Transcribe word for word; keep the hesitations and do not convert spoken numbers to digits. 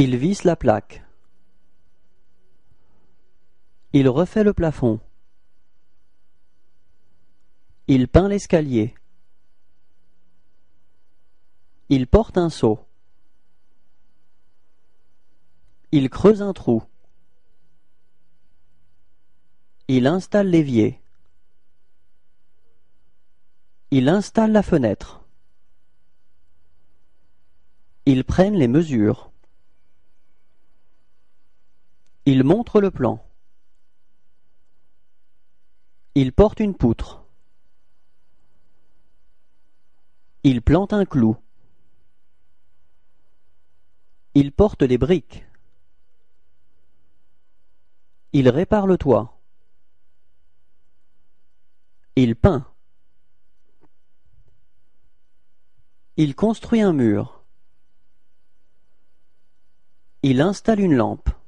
Il visse la plaque. Il refait le plafond. Il peint l'escalier. Il porte un seau. Il creuse un trou. Il installe l'évier. Il installe la fenêtre. Ils prennent les mesures. Il montre le plan. Il porte une poutre. Il plante un clou. Il porte des briques. Il répare le toit. Il peint. Il construit un mur. Il installe une lampe.